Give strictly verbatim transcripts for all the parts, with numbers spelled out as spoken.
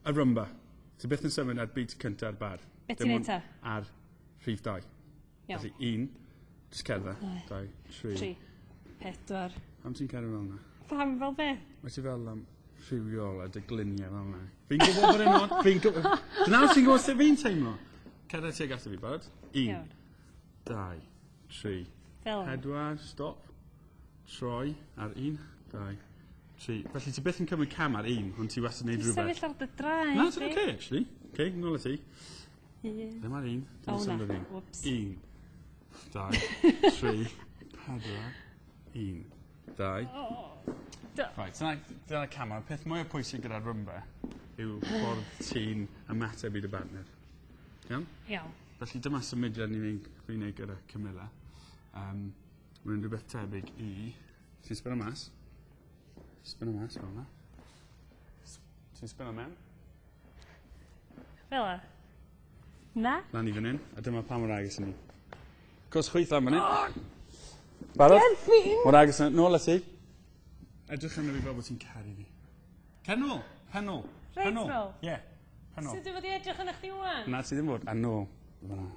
y rhymba. Ti byth yn symud ar beat cyntaf ar bad. Beth ti'n neud ta? Ar rhif dau. Iawn. Felly un, jyst cerdded, dau, tri. Tri. Pedwar. Pam ti'n cerdded fel yna? Pam fel be? Mae ti fel am rhywiol a dygluniau fel yna. Fi'n gwybod bod e'n od. Fi'n gwybod. Dyna ti'n gwybod sut fi'n teimlo. Cerdded tuag ato fi, bod? Un, dau, tri. Pedwar, stop. Troi ar un, dau, tri. Felly ti byth yn cymryd cam ar un, ond ti wastad yn gwneud rhywbeth. Ti'n sefyll ar dy draed. Na, ti'n oce, actually. Oce, nôl y ti. Ddim ar un. O na, whoops. Un, dau, tri, pedwar, un, dau. Right, dyna cam. Y peth mwy o pwysig gyda'r rhymba yw bod ti'n ymateb i dy partner. Iawn? Iawn. Felly dyma symudiad ni'n gwneud gyda Camilla. Um, Mae'n rhywbeth tebyg i... Ti'n sbyn o mas? Sbyn o mas, fel yna. Ti'n sbyn o mewn? Fel yna? Na? Lan i fan hyn, a dyma pa mor agos i ni. Cos chwyth am fan hyn. Barod? Gerfin! Mor agos yn nôl ati. Edrych yn fi fel bod ti'n caru fi. Cer nôl, pen nôl. Reit nôl? Ie, pen nôl. Sut dwi'n fod i edrych yn eich di wan? Na, ti ddim fod, a nôl. Fyna.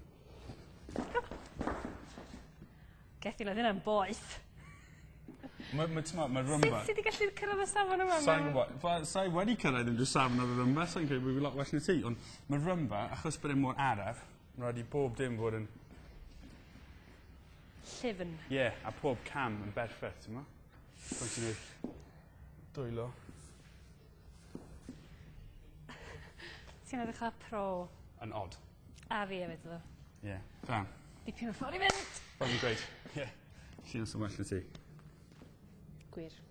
Gethil oedd hynna'n boeth. Mae rhymba... Sut ti wedi gallu cyrraedd y safon yma? Sa'n gwybod. Sa'i wedi cyrraedd yn drwy safon ar y rhymba. Sa'n credu bod fi lot well na ti. Ond mae rhymba, achos bod e'n mor araf, mae rhaid i bob dim fod yn... Llyfn. Ie, yeah, a pob cam yn berffaith, ti'n ma? Pwynt ti'n neud dwylo. Ti'n edrych a pro. Yn odd. A fi hefyd, ydw. Ie, da. Dipyn o ffordd i fynd. Ffordd yn gweud. Ie. Llun os yn well na ti. Gwir.